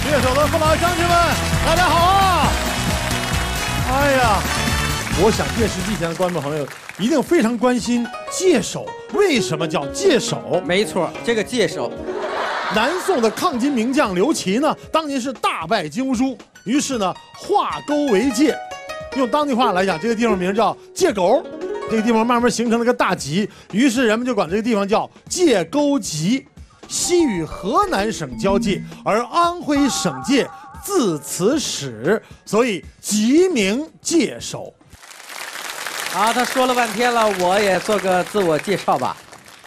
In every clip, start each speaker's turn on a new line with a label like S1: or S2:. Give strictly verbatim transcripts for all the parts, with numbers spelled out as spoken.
S1: 乐手的父老乡亲们，大家好啊！哎呀，我想电视机前的观众朋友一定非常关心界首为什么叫界首？
S2: 没错，这个界首，
S1: 南宋的抗金名将刘琦呢，当年是大败金兀术，于是呢化沟为界，用当地话来讲，这个地方名叫界沟。这个地方慢慢形成了个大集，于是人们就管这个地方叫界沟集。西与河南省交界，而安徽省界自此始，所以即名界首。
S2: 好，他说了半天了，我也做个自我介绍吧。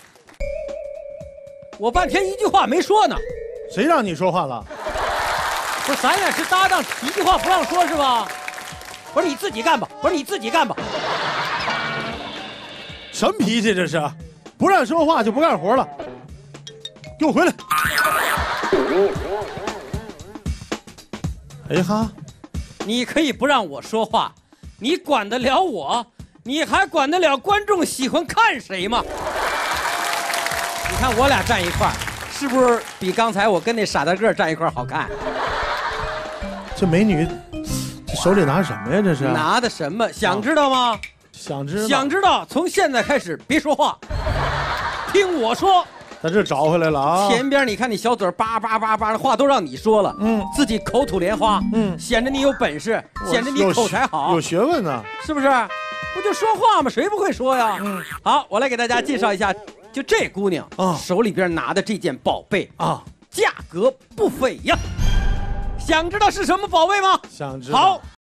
S2: 我半天一句话没说呢。
S1: 谁让你说话了？
S2: 不是，咱俩是搭档，一句话不让说是吧？我说你自己干吧，我说你自己干吧。
S1: 什么脾气这是？不让说话就不干活了。给我回来！哎哈，
S2: 你可以不让我说话，你管得了我？你还管得了观众喜欢看谁吗？你看我俩站一块儿，是不是比刚才我跟那傻大个站一块儿好看？
S1: 这美女，这手里拿什么呀？这是
S2: 拿的什么？想知道吗？
S1: 想知道？
S2: 想知道？从现在开始别说话，听我说。
S1: 在这找回来了啊！
S2: 前边你看你小嘴叭叭叭叭的话都让你说了，嗯，自己口吐莲花，嗯，显得你有本事，显得你口才好，
S1: 有学问呢，
S2: 是不是？不就说话吗？谁不会说呀？嗯，好，我来给大家介绍一下，就这姑娘啊，手里边拿的这件宝贝啊，价格不菲呀。想知道是什么宝贝吗？
S1: 想知道。
S2: 好。